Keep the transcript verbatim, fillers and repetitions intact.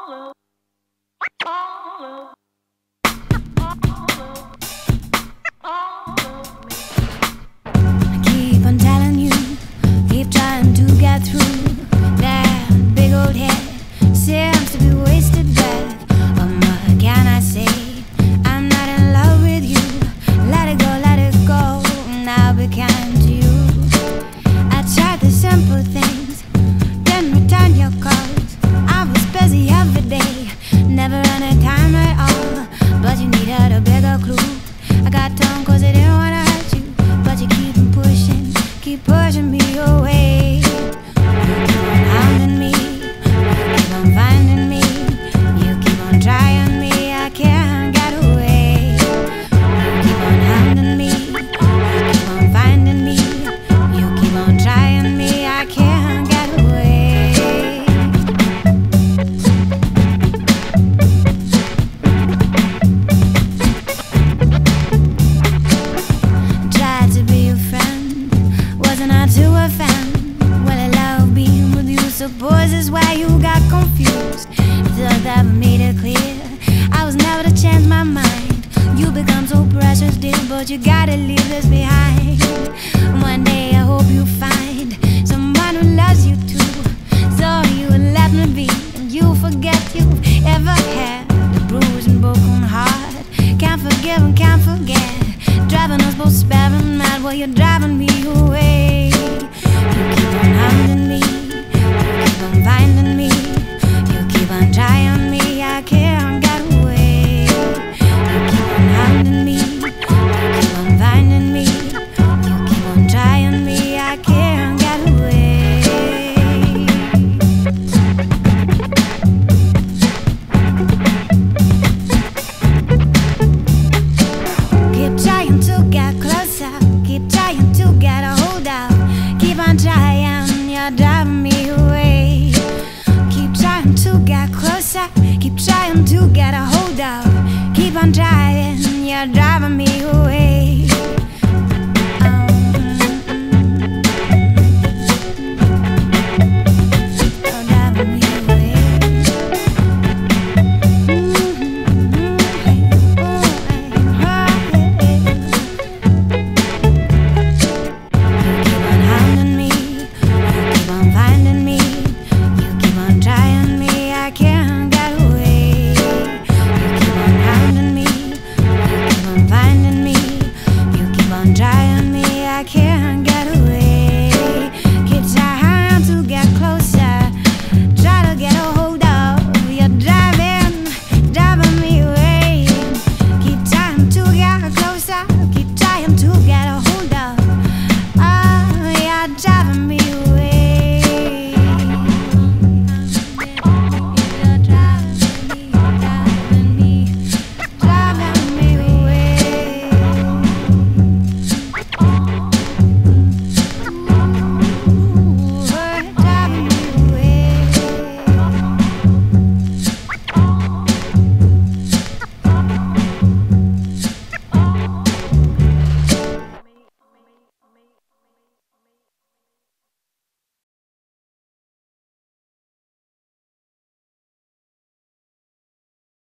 Keep on telling you, keep trying to get through. That big old head seems to be wasted breath. What more can I say? I'm not in love with you. Let it go, let it go. Now be kind to you. I tried the simple things, didn't return your calls. I was busy every day, never any time at all. But you needed a bigger clue. I got tongue cause it didn't wanna hurt you, but you keep on pushing, keep pushing me away. You keep on hounding me, you keep on finding me, you keep on trying me, I can't get away. You keep on hounding me, you keep on finding me, you keep on trying me, I can't get away. Tried to be your friend, wasn't I to offend? Well, I love being with you, suppose is why you got confused. Thought that made it clear I was never to change my mind. You become so precious, dear, but you gotta leave this behind. One day I hope you find someone who loves you too, so you will let me be, and you forget you've ever had a bruised and broken heart. Can't forgive and can't forget, driving us both sparing mad while you're driving me away. You keep on hounding me, you keep on finding me, you keep on trying me, I can't get away. You keep on hounding me, you keep on finding me, you keep on trying me, I can't get away. Keep trying to get closer, keep trying to get a hold of, keep on trying, you're driving me away. Keep trying to get closer, keep trying to get a hold of, keep on trying, you're driving me away.